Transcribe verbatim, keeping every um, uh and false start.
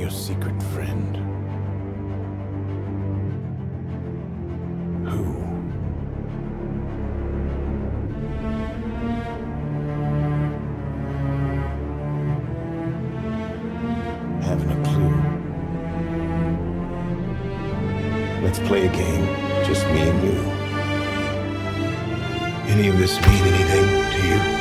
your secret friend. Who? Haven't a clue. Let's play a game, just me and you. Any of this mean anything to you?